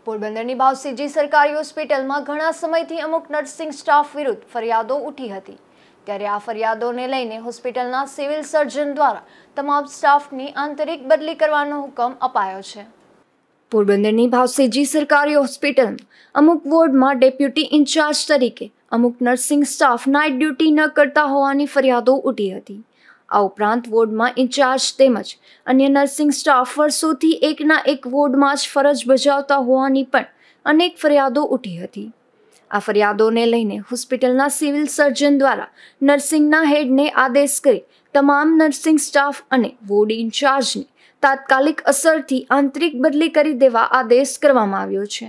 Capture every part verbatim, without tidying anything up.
પોરબંદરની બાવસીજી સરકારી હોસ્પિટલમાં ઘણા સમયથી અમુક નર્સિંગ સ્ટાફ વિરુદ્ધ ફરિયાદો ઉઠી હતી, ત્યારે આ ફરિયાદોને લઈને હોસ્પિટલના સિવિલ સર્જન દ્વારા તમામ સ્ટાફની આંતરિક બદલી કરવાનો હુકમ અપાયો છે। પોરબંદરની બાવસીજી સરકારી હોસ્પિટલમાં અમુક વોર્ડમાં ડેપ્યુટી ઇન્ચાર્જ તરીકે અમુક નર્સિંગ સ્ટાફ નાઇટ ડ્યુટી ન કરતા હોવાની ફરિયાદો ઉઠી હતી। આ ઉપરાંત વોર્ડમાં ઇન્ચાર્જ તેમજ અન્ય નર્સિંગ સ્ટાફ વર્ષોથી એકના એક વોર્ડમાં જ ફરજ બજાવતા હોવાની પણ અનેક ફરિયાદો ઉઠી હતી। આ ફરિયાદોને લઈને હોસ્પિટલના સિવિલ સર્જન દ્વારા નર્સિંગના હેડને આદેશ કરી તમામ નર્સિંગ સ્ટાફ અને વોર્ડ ઇન્ચાર્જને તાત્કાલિક અસરથી આંતરિક બદલી કરી દેવા આદેશ કરવામાં આવ્યો છે।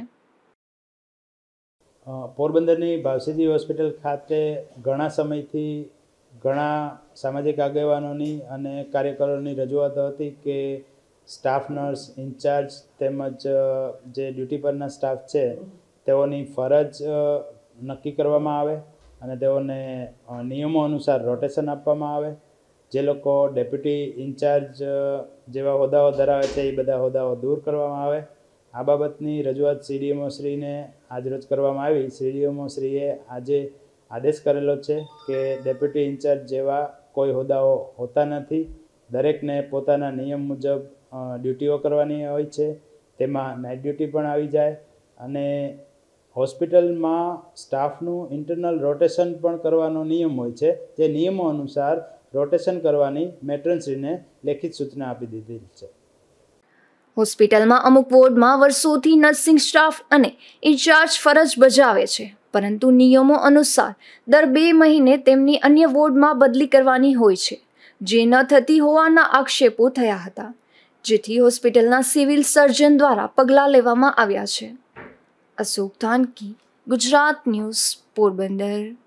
પોરબંદરની બાવસીજી હોસ્પિટલ ખાતે ઘણા સમયથી ઘણા સામાજિક આગેવાનોની અને કાર્યકરોની રજૂઆતો હતી કે સ્ટાફ નર્સ ઇન્ચાર્જ તેમજ જે ડ્યુટી પરના સ્ટાફ છે તેઓની ફરજ નક્કી કરવામાં આવે અને તેઓને નિયમો અનુસાર રોટેશન આપવામાં આવે। જે લોકો ડેપ્યુટી ઇન્ચાર્જ જેવા હોદ્દાઓ ધરાવે છે એ બધા હોદ્દાઓ દૂર કરવામાં આવે। આ બાબતની રજૂઆત સીડીએમઓ શ્રીને આજરોજ કરવામાં આવી। સીડીએમઓ શ્રીએ આજે આદેશ કરેલો છે કે ડેપ્યુટી ઇન્ચાર્જ જેવા કોઈ હોદ્દાઓ હોતા નથી, દરેકને પોતાના નિયમ મુજબ ડ્યુટીઓ કરવાની હોય છે, તેમાં નાઇટ ડ્યુટી પણ આવી જાય અને હોસ્પિટલમાં સ્ટાફનું ઇન્ટરનલ રોટેશન પણ કરવાનો નિયમ હોય છે, જે નિયમો અનુસાર રોટેશન કરવાની મેટ્રનશ્રીને લેખિત સૂચના આપી દીધી છે। હોસ્પિટલમાં અમુક વોર્ડમાં વર્ષોથી નર્સિંગ સ્ટાફ અને ઇન્ચાર્જ ફરજ બજાવે છે, પરંતુ નિયમો અનુસાર દર બે મહિને તેમની અન્ય વોર્ડમાં બદલી કરવાની હોય છે, જે ન થતી હોવાના આક્ષેપો થયા હતા, જેથી હોસ્પિટલના સિવિલ સર્જન દ્વારા પગલાં લેવામાં આવ્યા છે। અશોક ધાનકી, ગુજરાત ન્યૂઝ, પોરબંદર।